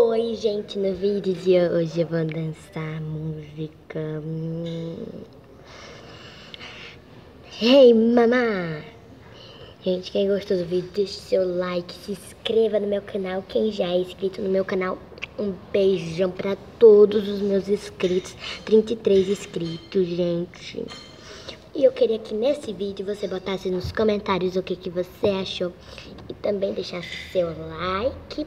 Oi, gente, no vídeo de hoje eu vou dançar a música Hey Mama. Gente, quem gostou do vídeo, deixe seu like, se inscreva no meu canal. Quem já é inscrito no meu canal, um beijão pra todos os meus inscritos. 33 inscritos, gente. E eu queria que nesse vídeo você botasse nos comentários o que você achou. E também deixasse seu like.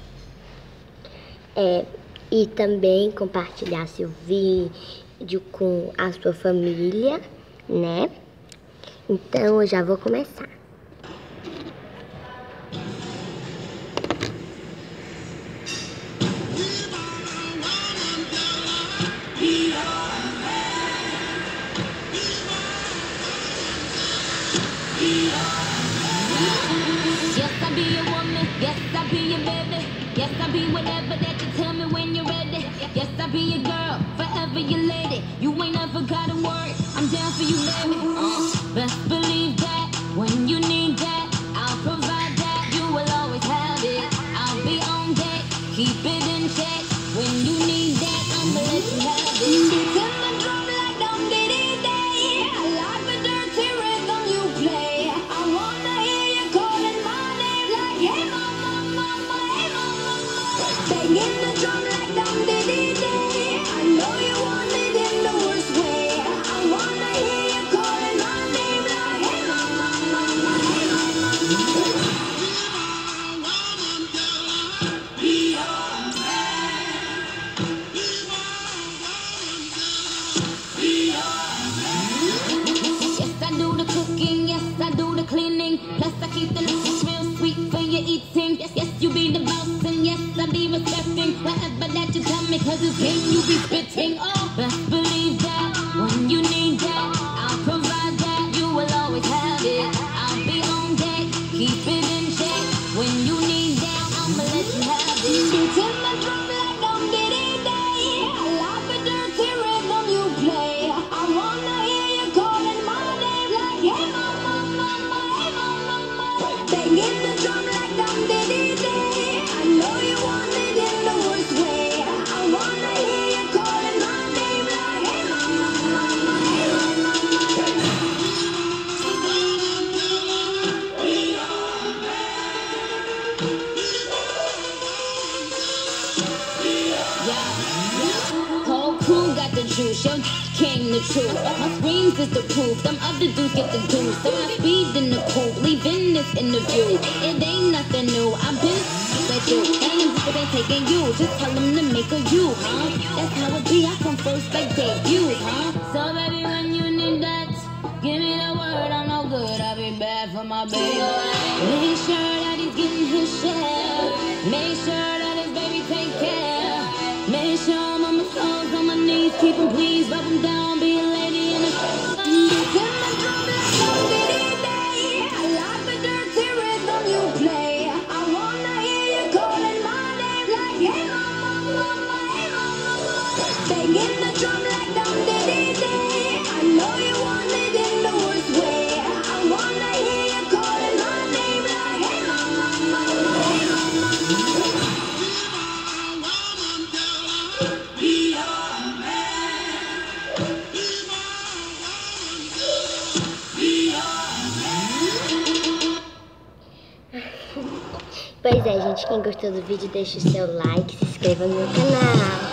E também compartilhasse o vídeo com a sua família, né? Então eu já vou começar. Yes, I be your woman. Yes, I be your baby. Yes, I be whatever that you tell me when you're ready. Yes, I be your girl, forever your lady. You ain't never gotta worry, I'm down for you, baby. Best believe that when you need that, I'll provide that. You will always have it. I'll be on deck, keep it in check. When you need that, I'ma let you have it. Beats in the drum like dum diddy day. I like the dirty rhythm you play. I wanna hear you calling my name like hey mama, mama, hey mama, mama. Banging the drum like dum diddy day. I know you want it in the worst way. I wanna hear you calling my name like hey mama, mama, hey mama, mama. Yes, I do the cooking, yes, I do the cleaning. Plus, I keep the liquor real sweet for your eating. Yes, yes, you be the boss, and yes, I be respecting whatever that you tell me, cause it's game you be spitting. Oh, best believe that when you need that, I'll provide that. You will always have it. I'll be on deck, keep it in check. When you need that, I'ma let you have it. Beats in the drum like dum diddy day. I like the dirty rhythm you play. I wanna hear you calling my name like hey mama, mama, hey mama, mama. Banging the drum like dum diddy day. I know you want it in the worst way. I wanna hear you calling my name like hey mama, mama, hey mama, mama. Whole crew got the juice, your came the truth. My screams is the proof, them other dudes get the juice. So I speed in the coupe, leaving this interview. It ain't nothing new, I've been with you. Ain't just they taking you, just tell them to make a you, huh? That's how it be, I come first like debut, huh? So baby, when you need that, give me the word, I'm no good, I'll be bad for my baby. Make sure that he's getting his share. Make sure that his baby take care. Make sure I'm on my toes, on my knees, keep him please, rub him down, be a lady in the beats in the drum like dum diddy day. I like the dirty rhythm you play. I wanna hear you calling my name like hey mama, mama, hey mama, mama. Banging the drum like dum diddy day. I know you want it in the worst way. I wanna hear you calling my name like hey mama, mama, hey mama, mama. Pois é, gente, quem gostou do vídeo, deixe o seu like, se inscreva no meu canal.